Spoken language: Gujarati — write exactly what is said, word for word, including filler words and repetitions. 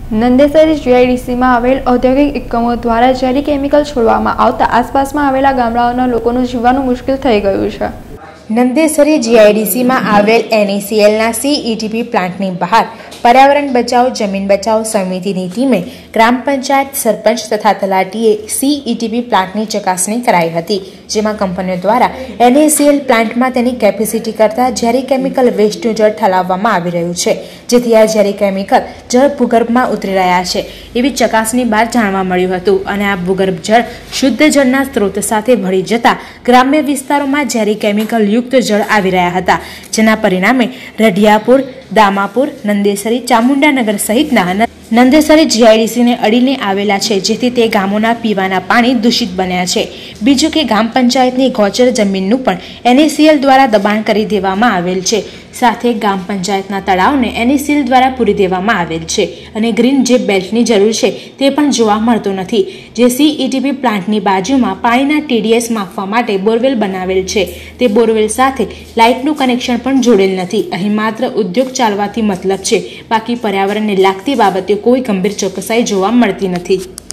નંદેસરી જીઆઈડીસીમાં આવેલ ઔદ્યોગિક એકમો દ્વારા ઝેરી કેમિકલ છોડવામાં આવતા આસપાસમાં આવેલા ગામડાઓના લોકોનું જીવવાનું મુશ્કેલ થઈ ગયું છે। નંદેસરી જીઆઈડીસીમાં આવેલ એનએસીએલના સીઈટીપી પ્લાન્ટની બહાર પર્યાવરણ બચાવ જમીન બચાવ સમિતિની ટીમે ગ્રામ પંચાયત સરપંચ તથા તલાટીએ સીઈટીપી પ્લાન્ટની ચકાસણી કરાઈ હતી, જેમાં કંપનીઓ દ્વારા એનએસીએલ પ્લાન્ટમાં તેની કેપેસિટી કરતાં ઝેરી કેમિકલ વેસ્ટનું જળ ઠાલવવામાં આવી રહ્યું છે, જેથી આ ઝેરી કેમિકલ જળ ભૂગર્ભમાં ઉતરી રહ્યા છે એવી ચકાસણી બાદ જાણવા મળ્યું હતું અને આ ભૂગર્ભ જળ શુદ્ધ જળના સ્ત્રોત સાથે ભળી જતા ગ્રામ્ય વિસ્તારોમાં ઝેરી કેમિકલ યુક્ત જળ આવી રહ્યા હતા, જેના પરિણામે રઢિયાપુર, દામાપુર, નંદેસરી, ચામુંડાનગર સહિતના નંદેસરી જીઆઈડીસીને અડીને આવેલા છે, જેથી તે ગામોના પીવાના પાણી દૂષિત બન્યા છે। બીજું કે ગામ પંચાયતની ગોચર જમીનનું પણ એનએસીએલ દ્વારા દબાણ કરી દેવામાં આવેલ છે, સાથે ગામ પંચાયતના તળાવને એનએસીએલ દ્વારા પૂરી દેવામાં આવેલ છે અને ગ્રીન જે બેલ્ટની જરૂર છે તે પણ જોવા મળતો નથી, જે સીઈટીપી પ્લાન્ટની બાજુમાં પાણીના ટીડીએસ માપવા માટે બોરવેલ બનાવેલ છે, તે બોરવેલ સાથે લાઇટનું કનેક્શન પણ જોડેલ નથી। અહીં માત્ર ઉદ્યોગ ચાલવાથી મતલબ છે, બાકી પર્યાવરણને લાગતી બાબતે કોઈ ગંભીર ચોકસાઈ જોવા મળતી નથી।